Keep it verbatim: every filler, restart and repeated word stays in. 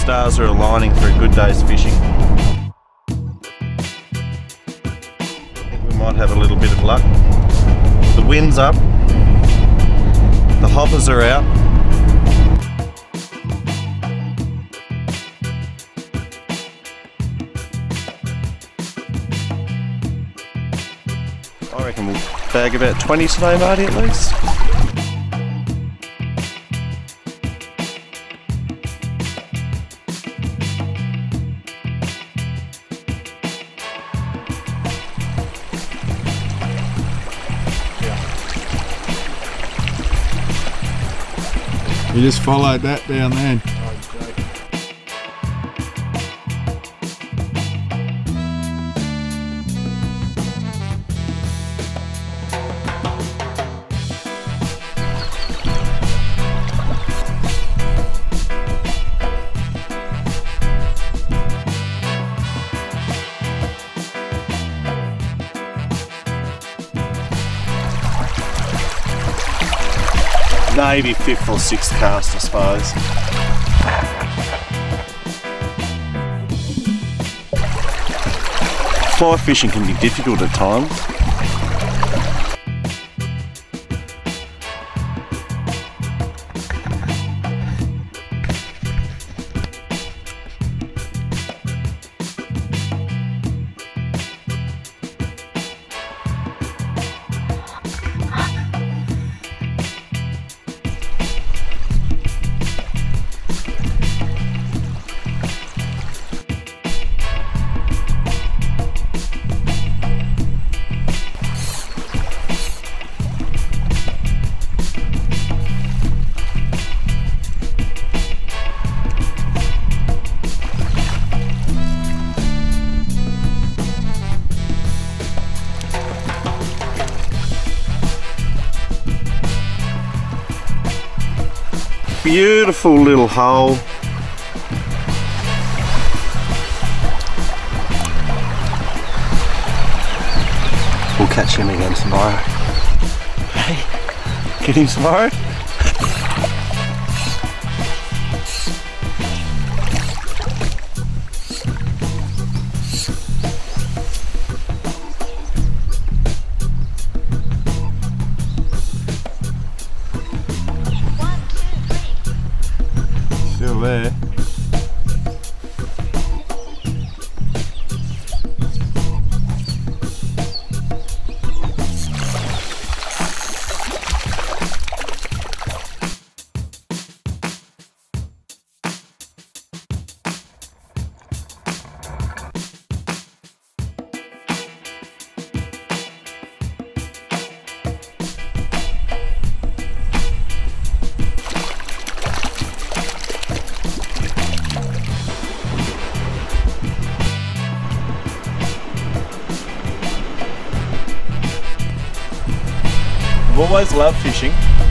stars are aligning for a good day's fishing. I think we might have a little bit of luck. The wind's up, the hoppers are out. I reckon we'll bag about twenty today, Marty, at least. You just followed that down there. Maybe fifth or sixth cast, I suppose. Fly fishing can be difficult at times. Beautiful little hole. We'll catch him again tomorrow. Hey, get him tomorrow? Still there. I've always loved fishing.